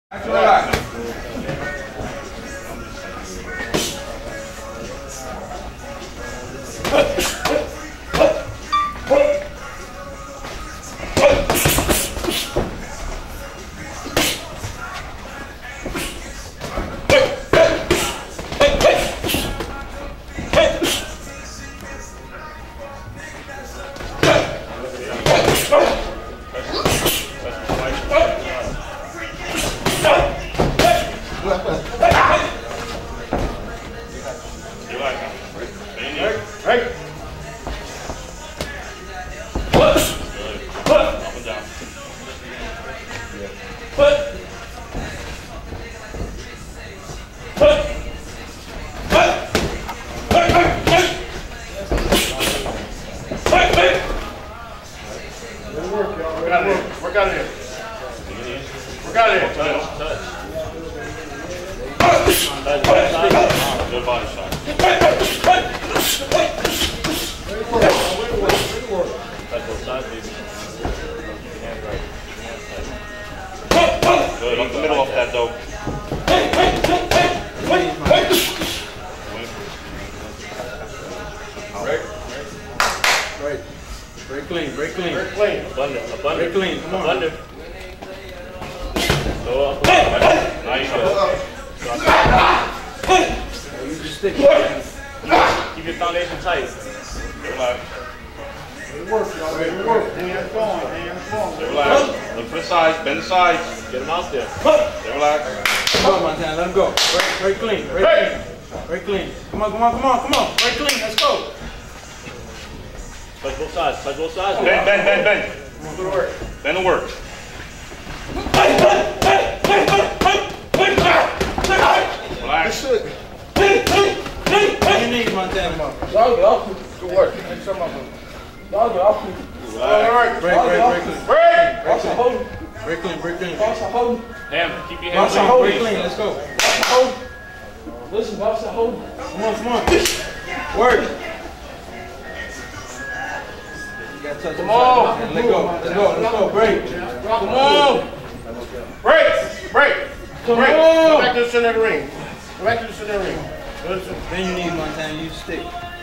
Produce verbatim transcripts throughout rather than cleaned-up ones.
Actually, relax. Work out of here. Work out of here. Good body shot. Touch both sides, baby. Hands right. Hands tight. Good. Up the middle off that though. Right. Right. Break clean, break clean. Break clean. Abundant, abundant. Break clean, come on. Abundant. Go up. Nice. Use your stick. Keep your foundation tight. Relax. It works, y'all. It works. Hands going, hands going. Relax. Look for the sides. Bend the sides. Get them out there. Stay relaxed. Come on, Montana. Let him go. Break, break clean. Break clean. Break clean. Come on, come on, come on, come on. Break clean. Let's go. Touch both sides. Touch both sides. Bend, bend, bend, bend. Come on, go to work. Bend and work. Relax. What you need, Montana? Y'all get off. Good work. Y'all get off. Relax. All right. Break, break, break clean. Break. Boss a hold. Break clean, break clean. Boss a hold. Ham, keep your Boss hands a clean, hold, break please. clean. Let's go. Boss a hold. Listen, boss a hold. Come on, come on. Work. You gotta touch Come on. and let go. Let's go. Let's go. Break. Come on. Break. Break. Come Break. on. Go back to the center of the ring. Go back to the center of the ring. Go to the Then you need, Montana, use stick.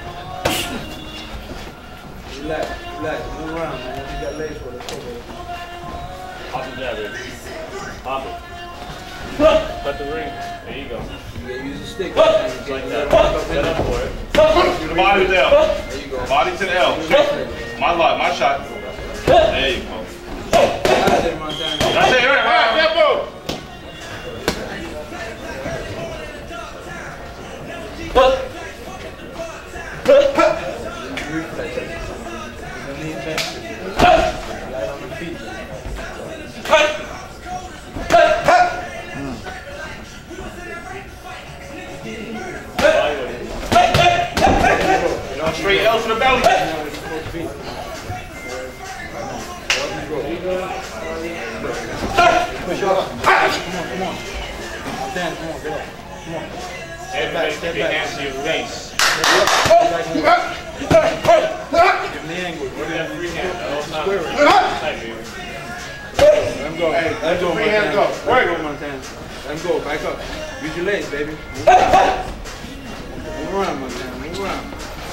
Relax, relax, move around, man. You got legs for it. Let's go, baby. Pop the jab, baby. Pop it. Cut the ring. There you go. You gotta use a stick. Just like that. Set up for it. Do the body to the L. There you go. Body to the L. My lot, my shot. There you go. That's it, Montana. That's it. All right, tempo. Light on the feet. You know, straight L to the belly. Push up. Come on, come on. Montana, come on, get up. Come on. Everybody keep your hands to your face. Give him the angle. Look at that free hand at all times. Tight, baby. Let him go. Let him go, Free hand Montana. go. Let him go, Montana. Let him go. Back up. Use your legs, baby. Move around. Move around, Montana. Move around.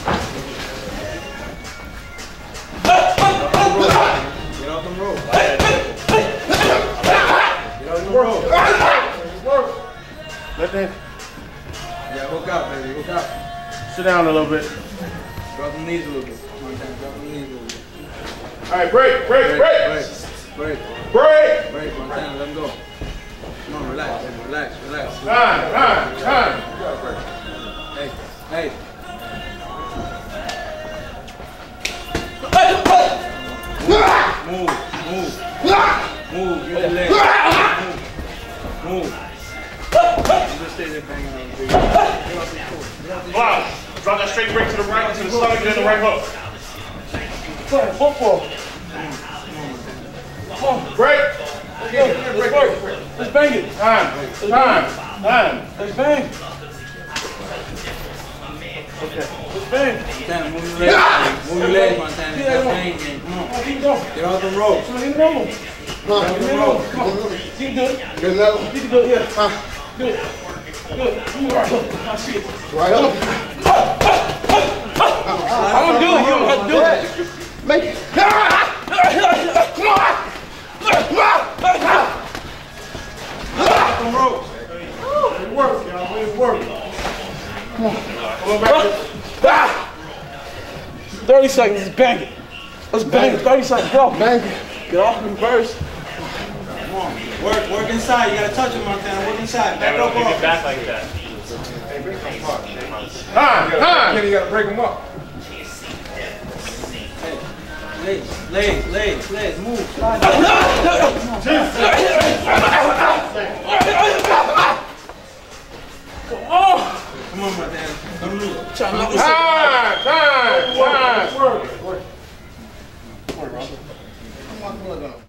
Get off them ropes. Get off them ropes. Let that. Yeah, hook out, baby. Hook out. Sit down a little bit. Drop them knees a little bit. Montana, drop them knees a little bit. All right, break, break, break. Break. Break. Break. Break, Montana. Let him go. Come on, relax, baby. Relax, relax. Time, time, time. Hey, hey. Move, move, move, use your legs. Move, move. You just stay there banging on the big. Get off this court. Get off this Wow. Drop that straight break to the right, to the stomach, and then the right hook. Playing football. Come on, break. Let's work. Let's bang it. Time, time, time. Let's bang. Okay. Let's bang. Montana, move your legs. Move your legs, Montana. Stop banging. Come on. Keep going. Get off the ropes. Keep going. Come on. Come on. You can do it. Get another. You can do it, yeah. Uh, do it. Good. You right up. I see it. Right up. I'm gonna do it. You don't have to do it. Make it. Come on. Come rope. It works, y'all. It works. Come on. Come on back. thirty seconds. Let's bang it. Let's bang it. thirty seconds. Get off. Bang it. Get off in reverse. Come on. Work, work inside. You gotta touch him, Montana. Work inside. Back Never up keep off. it back like that. Time, time. You gotta break them up. Legs, legs, legs, legs. Move. Slide. Oh! Come on, Montana. Come move. Try to knock this Time, time, time. Work. Work. Work. Work, Rob. Come on, come on.